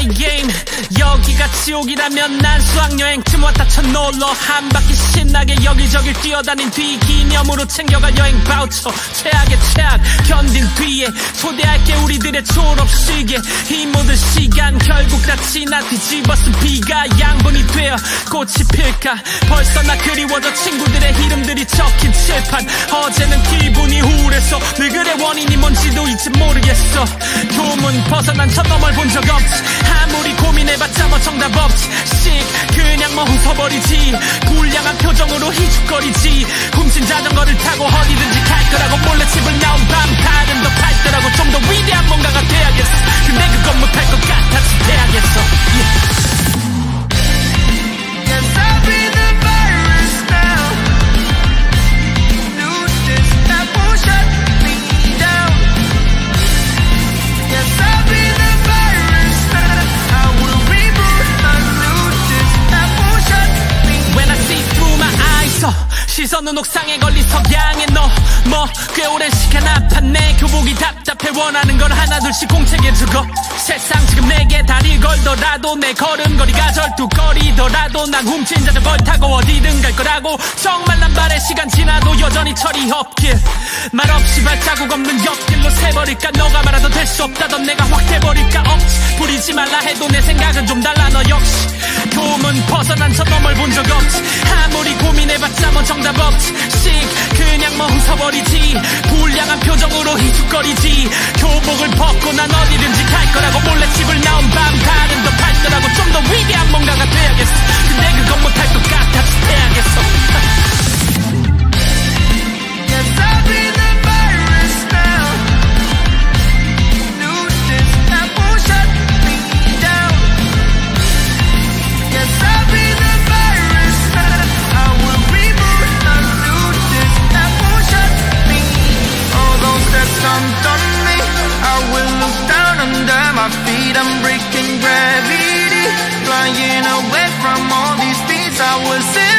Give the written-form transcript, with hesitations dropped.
play game. 여기가 지옥이라면 난 수학여행쯤 왔다 쳐놀러 한 바퀴 신나게 여기저기 뛰어다닌 뒤 기념으로 챙겨갈 여행 바우처. 최악의 최악 견딘 뒤에 초대할게 우리들의 졸업식에. 이 모든 시간 결국 다 지나 뒤집어쓴 비가 양분이 되어 꽃이 필까. 벌써 나 그리워져 친구들의 이름들이 적힌 칠판. 어제는 기분이 우울해서 늘 그래 원인이 뭔지도 이제 모르겠어. 교문 벗어난 저 너멀 본 적 없지. 아무리 고민해봤자 뭐 정답 없지. 그냥 뭐 웃어버리지. 불량한 표정으로 히죽거리지. 훔친 자전거를 타고 어디든지 갈 거라고 몰래 집을 나온 밤 다른 더 밝더라고. 좀 더 위대한 뭔가가 돼야겠어. 근데 그건 못할 것 같아서 대학에서 Yes, I'll be the virus now. Knew this, that won't shut me down. Yes, I'll be the virus now. I will reboot. I knew this, that won't shut me down. When I see through my eyes, 시선은 옥상에 걸린 석양에 너 뭐 꽤 오랜 시간 아팠네. 교복이 답답해 원하는 걸 하나둘씩 공책에 적어. 세상 지금 내게 다리 걸더라도 내 걸음걸이가 절뚝거리더라도 난 훔친 자전거를 타고 어디든 갈 거라고. 정말 난 바래 시간 지나도 여전히 철이 없길. 말없이 발자국 없는 옆길로 새버릴까. 너가 말아도 될 수 없다던 내가 확 돼버릴까. 억지 부리지 말라 해도 내 생각은 좀 달라. 너 역시 교문 벗어난 저 너멀 본 적 없지. 아무리 고민해봤자 뭐 정답 없지. 그냥 뭐 웃어버리지. 불량한 표정으로 히죽거리지. 교복을 벗고 난 어디든지 갈 거라고 몰래 집을 나온 밤 다른 더 밝더라고. 좀 더 위대한 뭔가가 돼야겠어. 근데 그건 못할 것 같아서 대학에서 Yes, I'll be the virus now. Knew this, that won't shut me down. Yes, I'll be the virus now. I will reboot. I knew this, that won't shut me. All those steps dumped on me, I will look down under my feet. I'm breaking gravity, flying away from all these things I was in.